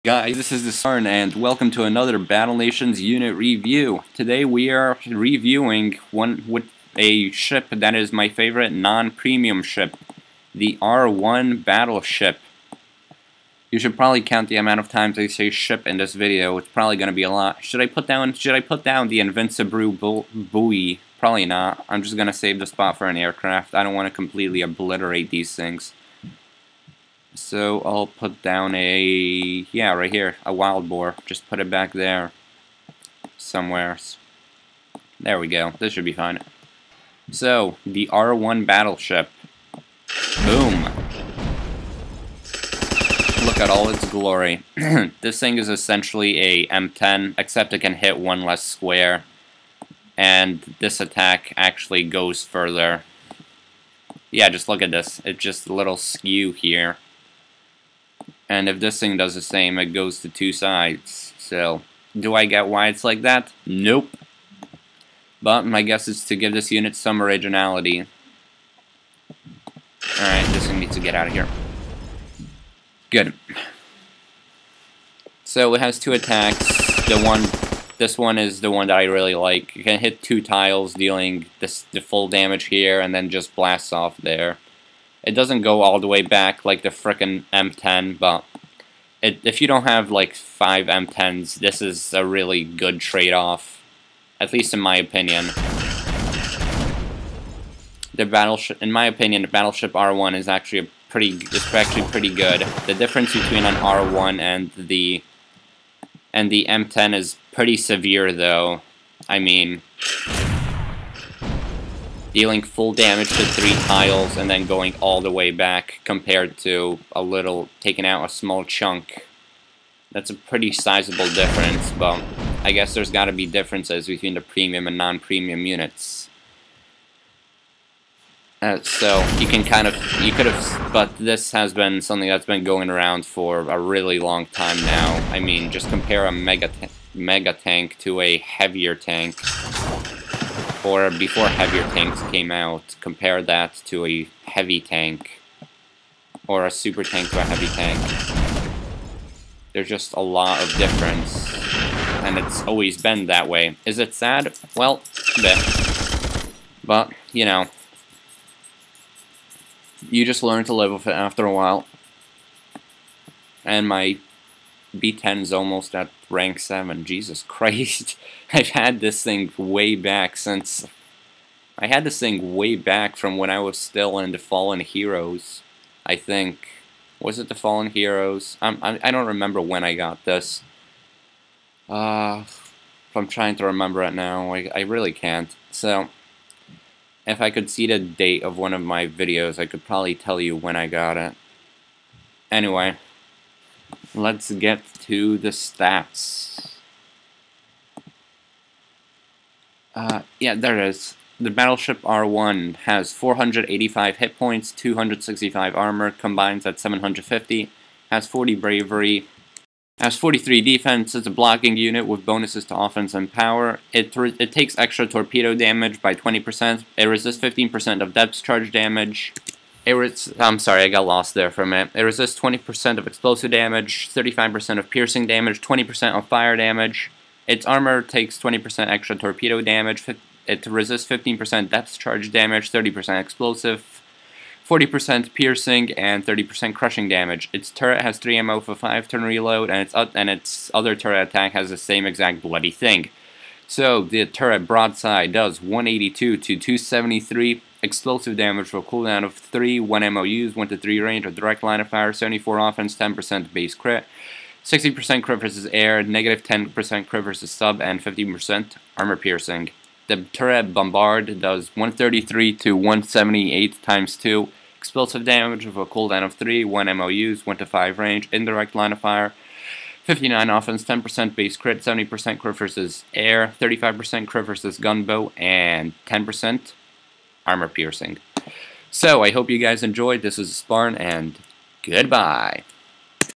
Guys, this is the Sarn, and welcome to another Battle Nations unit review. Today we are reviewing one with a ship that is my favorite non-premium ship, the R1 battleship. You should probably count the amount of times I say ship in this video. It's probably going to be a lot. Should I put down the Invincible buoy? Probably not. I'm just going to save the spot for an aircraft. I don't want to completely obliterate these things. So I'll put down right here, a wild boar. Just put it back there somewhere. There we go. This should be fine. So, the R1 battleship. Boom. Look at all its glory. This thing is essentially a M10, except it can hit one less square. And this attack actually goes further. Yeah, just look at this. It's just a little skew here. And if this thing does the same, it goes to two sides. So, do I get why it's like that? Nope. But my guess is to give this unit some originality. Alright, this thing needs to get out of here. Good. So it has two attacks. This one is the one that I really like. You can hit two tiles, dealing the full damage here, and then just blasts off there. It doesn't go all the way back like the frickin' M10, but if you don't have like 5 M10s, this is a really good trade-off, at least in my opinion. In my opinion, the battleship R1 is actually pretty good. The difference between an R1 and the M10 is pretty severe, though. I mean, dealing full damage to 3 tiles and then going all the way back compared to taking out a small chunk. That's a pretty sizable difference, but I guess there's got to be differences between the premium and non-premium units. So but this has been something that's been going around for a really long time now. I mean, just compare a mega tank to a heavier tank. Or before heavier tanks came out, compare that to a heavy tank, or a super tank to a heavy tank. There's just a lot of difference, and it's always been that way. Is it sad? Well, a bit. But, you know, you just learn to live with it after a while. And my B10's almost at rank 7. Jesus Christ. I've had this thing way back since... I had this thing way back from when I was still in the Fallen Heroes, I think. Was it the Fallen Heroes? I don't remember when I got this. I'm trying to remember it now. I really can't. So, if I could see the date of one of my videos, I could probably tell you when I got it. Anyway. Let's get to the stats. Yeah, there it is. The Battleship R1 has 485 hit points, 265 armor, combines at 750, has 40 bravery, has 43 defense. It's a blocking unit with bonuses to offense and power. It takes extra torpedo damage by 20%. It resists 15% of depth charge damage. I'm sorry, I got lost there for a minute. It resists 20% of explosive damage, 35% of piercing damage, 20% of fire damage. Its armor takes 20% extra torpedo damage. It resists 15% depth charge damage, 30% explosive, 40% piercing, and 30% crushing damage. Its turret has 3 ammo for 5-turn reload, and its other turret attack has the same exact bloody thing. So, the turret broadside does 182 to 273 explosive damage for a cooldown of 3, 1 ammo used, 1 to 3 range, or direct line of fire, 74 offense, 10% base crit, 60% crit versus air, negative 10% crit versus sub, and 15% armor piercing. The turret bombard does 133 to 178 times 2 explosive damage with a cooldown of 3, 1 ammo used, 1 to 5 range, indirect line of fire, 59 offense, 10% base crit, 70% crit versus air, 35% crit versus gunboat, and 10% armor piercing. So, I hope you guys enjoyed. This is Spartan, and goodbye.